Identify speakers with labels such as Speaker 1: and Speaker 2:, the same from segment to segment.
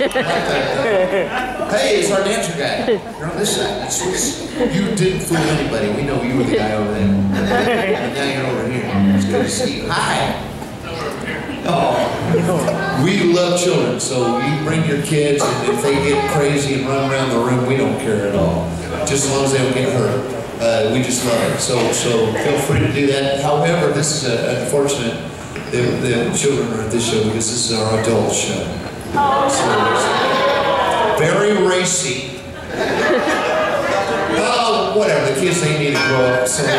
Speaker 1: Hey, it's our dancer guy. You're on this side. You didn't fool anybody. We know you were the guy over there. And now you're over here. It's good to see you. Hi. Oh, we love children, so you bring your kids, and if they get crazy and run around the room, we don't care at all. Just as long as they don't get hurt. We just love it. So feel free to do that. However, this is unfortunate. The children are at this show because this is our adult show. So very racy. Oh, whatever. The kids, they need to grow up. So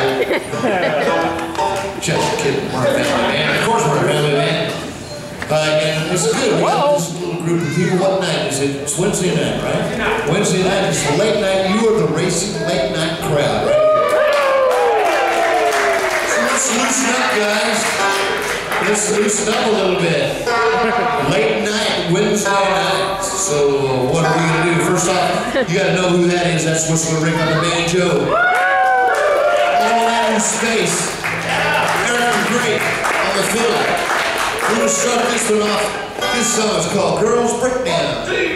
Speaker 1: just kidding. We're a family band. Of course, we're a family band. And it's good. We got this little group of people. What night is it? It's Wednesday night, right? Wednesday night is the late night. You are the racing late night crowd, right? So let's loosen up, guys. Let's loosen up a little bit. Late night, Wednesday night. So what are we going to do? First off, you got to know who that is. That's what's going to ring on the banjo. All that in space. Eric Brenton on the fiddle. We're going to start this one off. This song is called Girls Breakdown.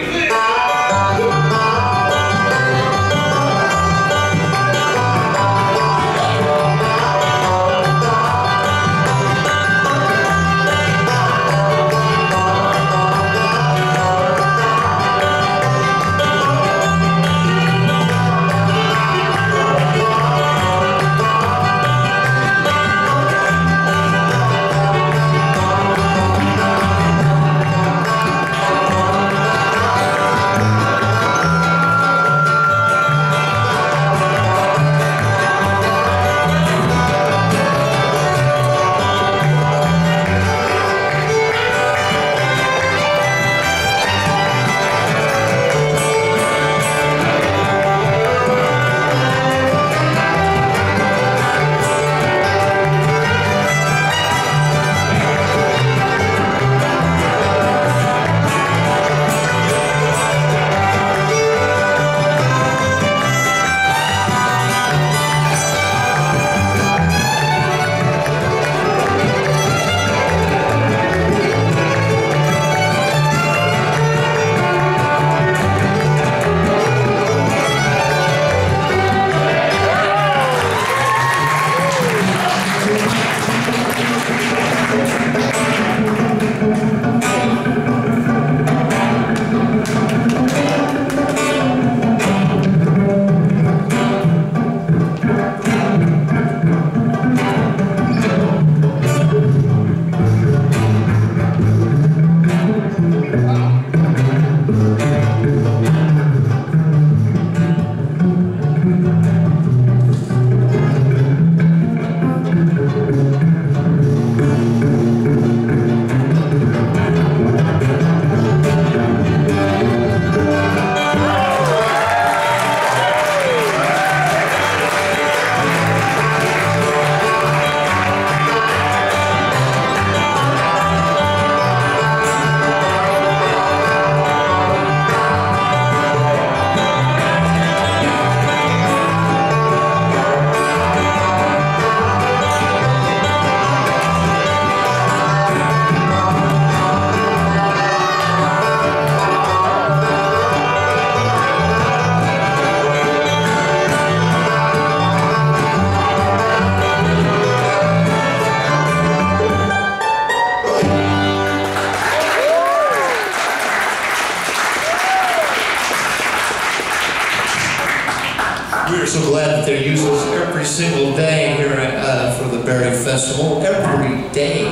Speaker 1: We're so glad that they use us every single day here for the Berry Festival. Every day.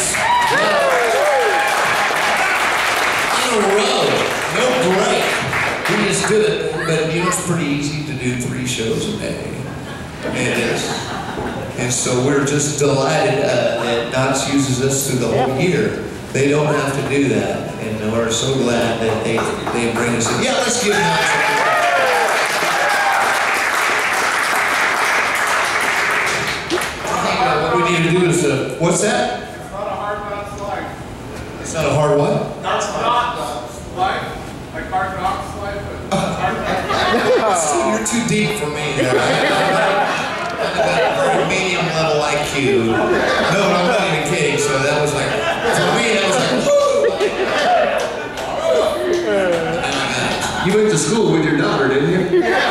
Speaker 1: In a row. No break. We just do it. But you know, it's pretty easy to do 3 shows a day. It is. And so we're just delighted that Knott uses us through the whole year. They don't have to do that. And we're so glad that they bring us in. Yeah, let's give Knott some. What we need to do is, what's that?
Speaker 2: It's not a hard knot slide.
Speaker 1: It's not a hard what?
Speaker 2: Not slide. Like hard knot slide, but hard knot.
Speaker 1: See, you're too deep for me. I've got a very medium level IQ. No, I'm not even kidding. So that was like, for me, that was like, woo!
Speaker 3: You went to school with your daughter, didn't you?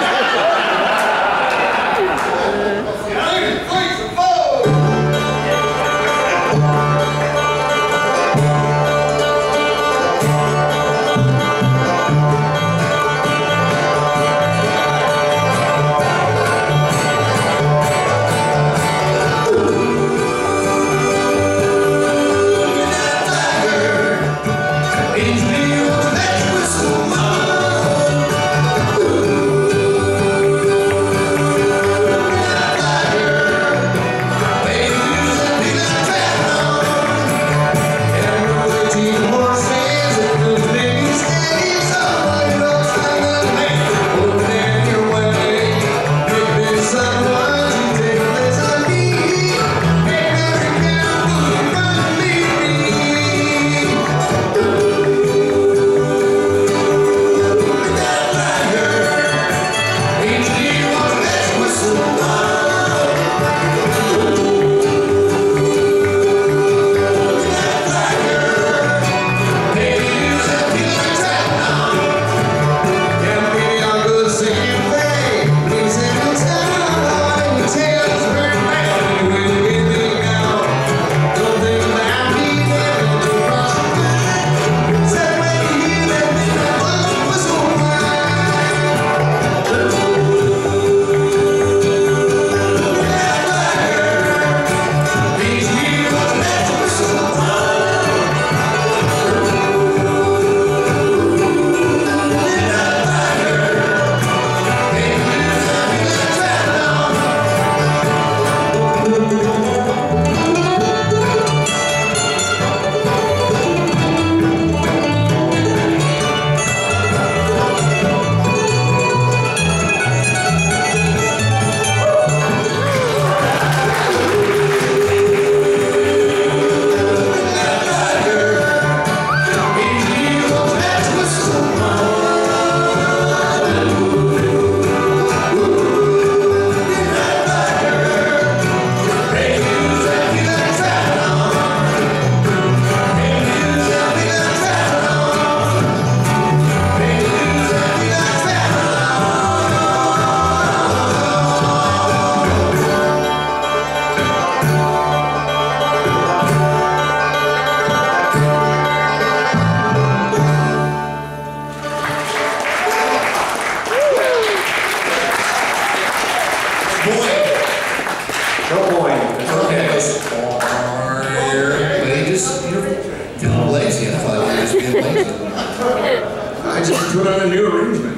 Speaker 3: Put on a new arrangement.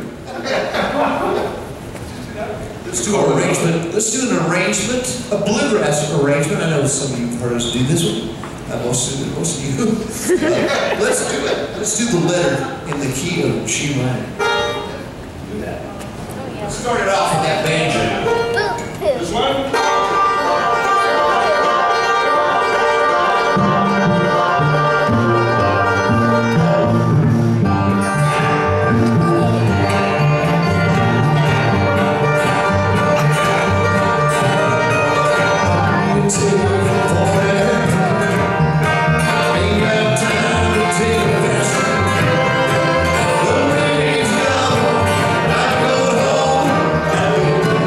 Speaker 1: Let's do an arrangement. Let's do an arrangement, a bluegrass arrangement. I know some of you have heard us do this one. Most of you. Let's do it. Let's do the letter in the key of G minor. Do that. Let's start it off with that banjo.
Speaker 2: This one?
Speaker 1: Take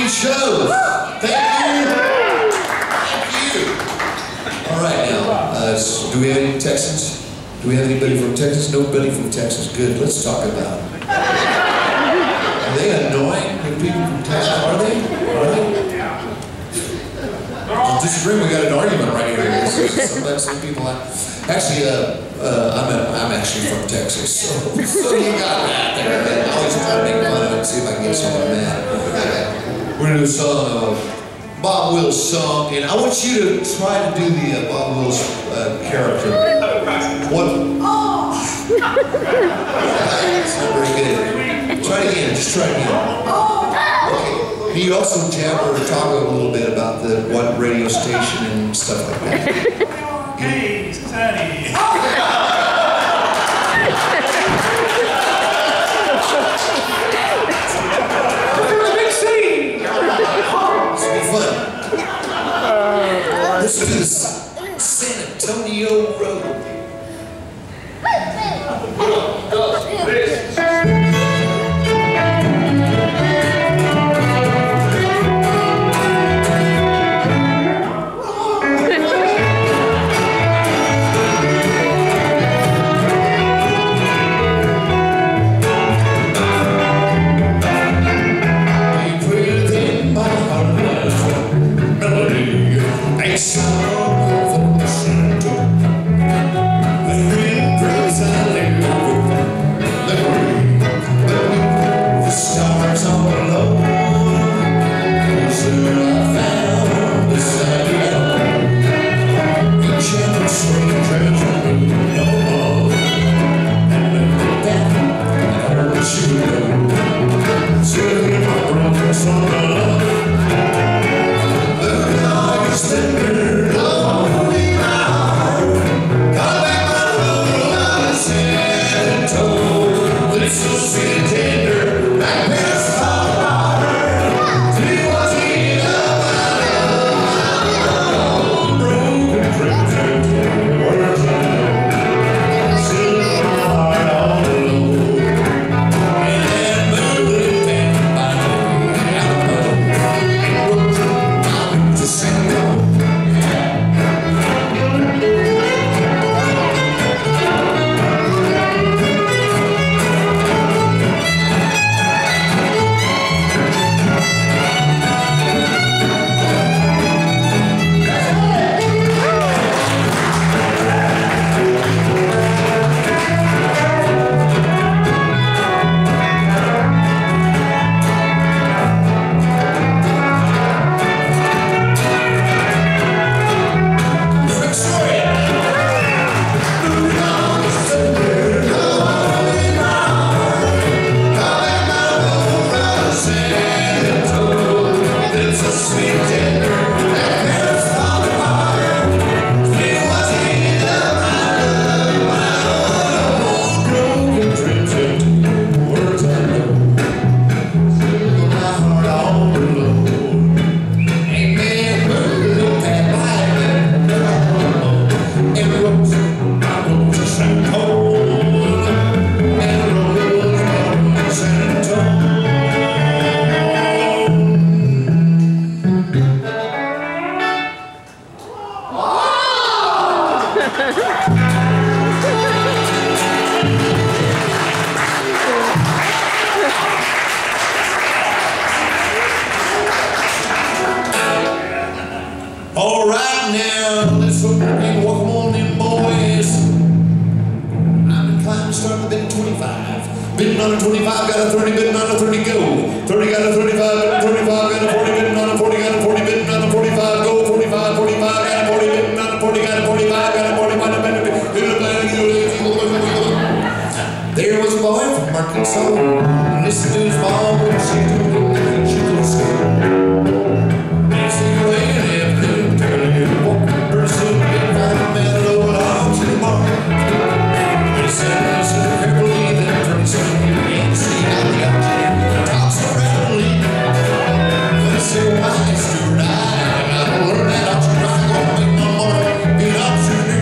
Speaker 1: 14 shows. Thank you. Thank you. All right, now, do we have any Texans? Do we have anybody from Texas? Nobody from Texas. Good. Let's talk about it. Are they annoying, the people from Texas? Are they? Are they? Disagree. We got an argument right here. Some people. Actually, I'm actually from Texas, so you got that there. I always try to make fun of it and see if I can get someone mad. We're gonna do a song, Bob Wills song, and I want you to try to do the Bob Wills character. What? It's not very good. Try it again. Just try it again. Okay. Can you also jab or talk a little bit about what radio station and stuff like that?
Speaker 2: Hey, Cincinnati.
Speaker 1: We're in a big city. This will be fun. Let's do this San Antonio Road. All right now, let's welcome on in, boys. I'm inclined to start with bit 25. Bidding on a 25, got a 30, bidding on a 30, go. 30, got a 35, got a 35, got a 40, bidding on a 40, got a 40, bidding on a 45, go. 45, 45, got a 40, bidding on a 40, got a 45, got a 40, got a 40, there was a boy from Arkansas, listened to his mom when she told him she could school. Next thing you have to turn and walk the person and find a man low down to the bar. He said, listen carefully, then pretty soon you can't see how the auctioneer talks around the league. But he said, why, Stuart, I gotta learn that auctioneer. I'm gonna make my money, be an auctioneer.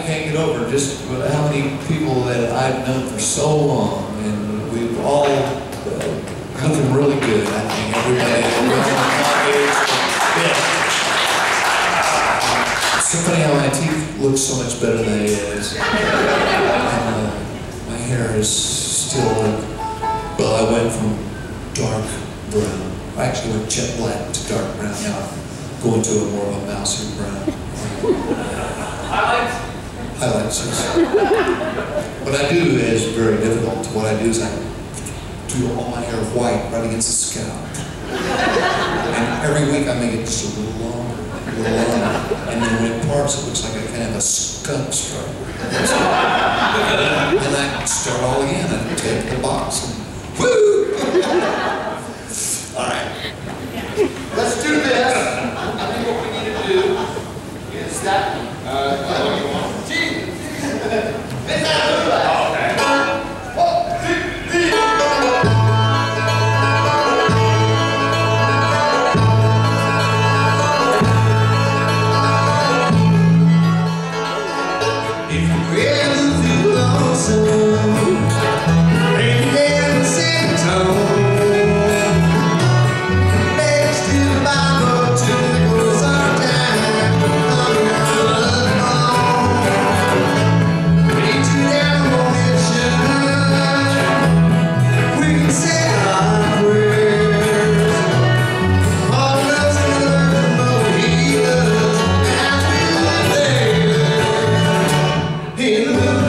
Speaker 1: can't get over just how many people that I've known for so long, and we've all looking really good. I think everybody It's so funny how my teeth look so much better than it is. And, my hair is still, well, I went from dark brown. I actually went jet black to dark brown. Now I'm going to a more of a mousy brown. Highlights, yes. What I do is very difficult. What I do is I do all my hair white right against the scalp. And every week I make it just a little longer, a little longer. And then when it parts, it looks like I kind of have a skunk stripe. And I start all again. I take the box and woo! All right. Let's do this. I think what we need to do is that one.
Speaker 4: In the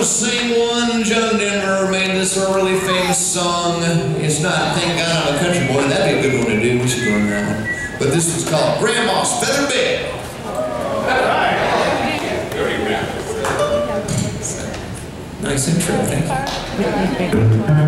Speaker 1: gonna sing one. John Denver made this really famous song. It's not Thank God I'm a Country Boy. That'd be a good one to do. We should learn that one. But this was called Grandma's Feather Bed. Nice intro, thank you.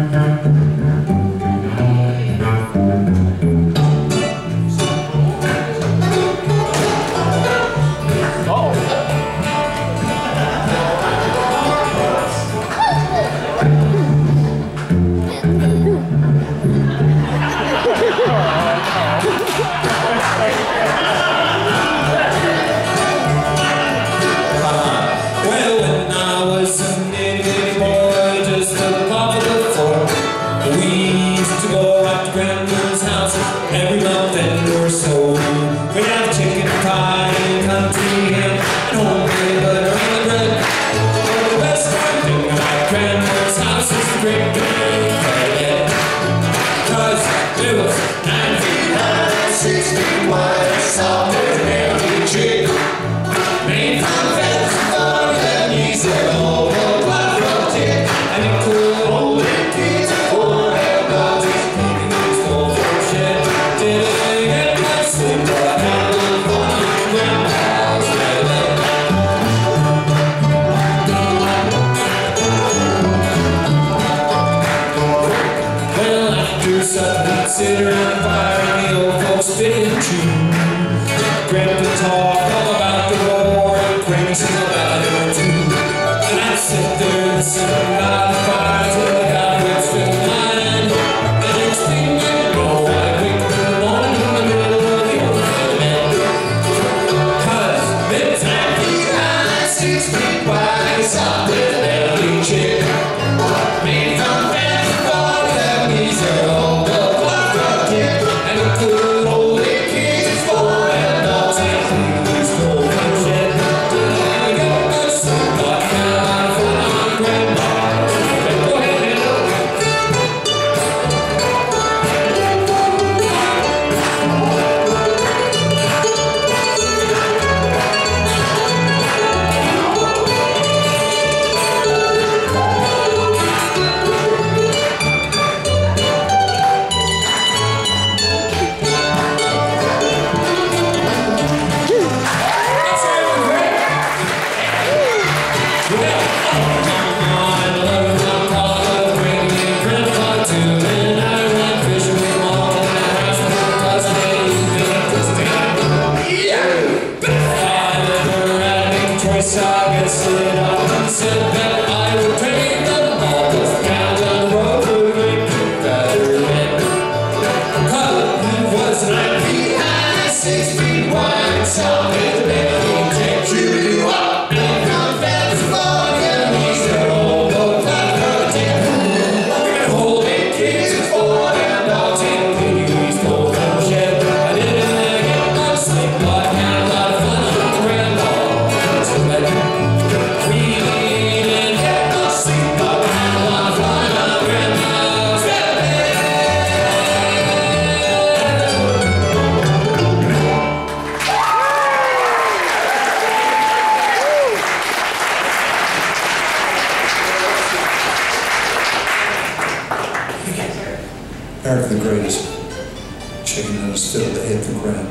Speaker 4: Eric the Greatest, chicken and a fiddle that hit the ground.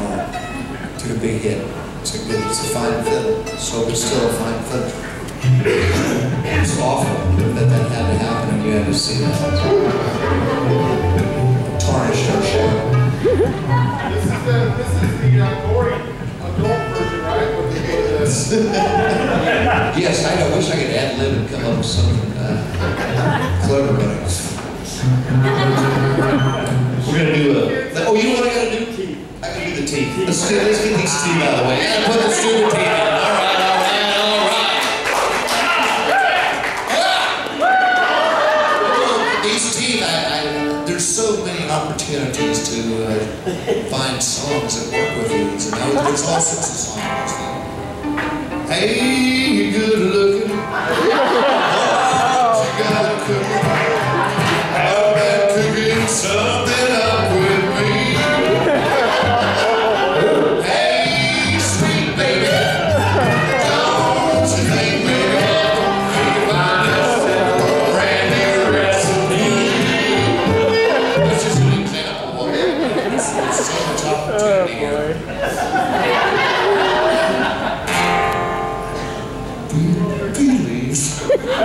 Speaker 4: Took a big hit. It's a fine fiddle. So it's still a fine fiddle. It's awful that that had to happen and you had to see that. Tarnished our show.
Speaker 2: This is the gory adult version, right?
Speaker 1: Yes, I know. I wish I could ad-lib and come up with something clever, but we're gonna do a. Oh, you know what I gotta do? I gotta do the teeth. Let's get these teeth out of the way. I gotta put the stupid teeth in. All right. These teeth, there's so many opportunities to find songs that work with these, and there's all sorts of songs. Hey, you're good looking. Oh, you got cooking. How about cooking something up with me? Hey, sweet baby, don't you think maybe if I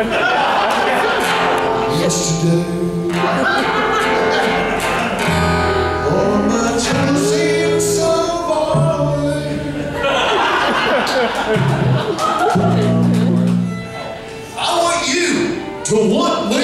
Speaker 4: Yesterday, all my troubles seem so far away. I want you to want me.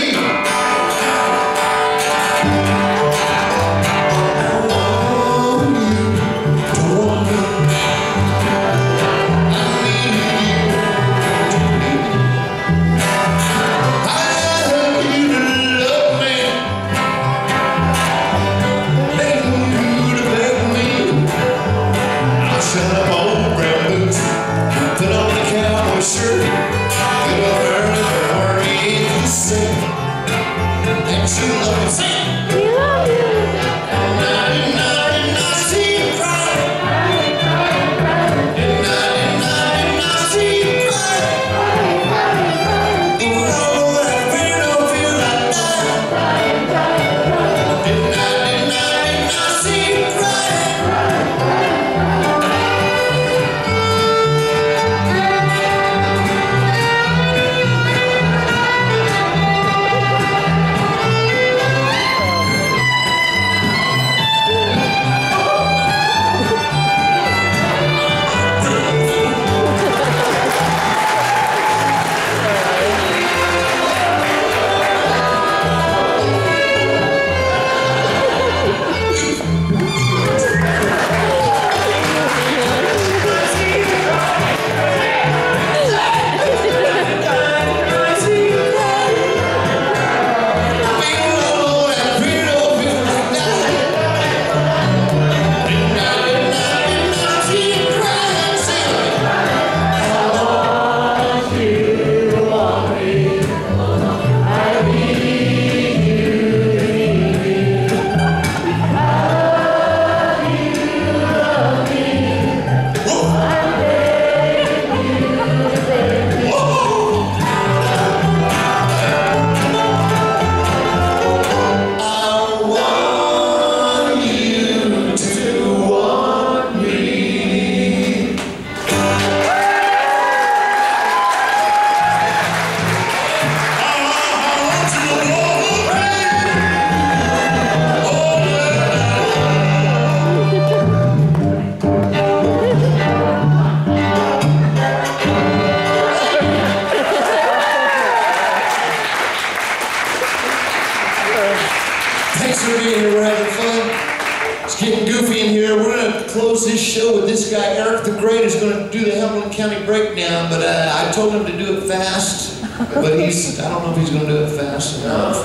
Speaker 4: Thanks for being here. We're having fun. It's getting goofy in here. We're going to close this show with this guy, Eric the Great, is going to do the Hamilton County breakdown, but I told him to do it fast, but I don't know if he's going to do it fast enough.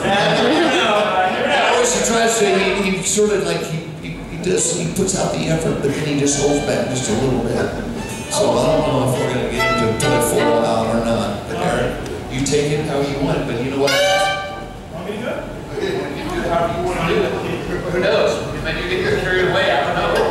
Speaker 4: I always tries to, he sort of like, he puts out the effort, but then he just holds back just a little bit. So I don't know if we're going to get him to play full out or not, but Eric, you take it how you want it, but you know what?
Speaker 2: Want me to do it?
Speaker 1: You do it however you want to do it. Who knows? Maybe you get carried away. I don't know.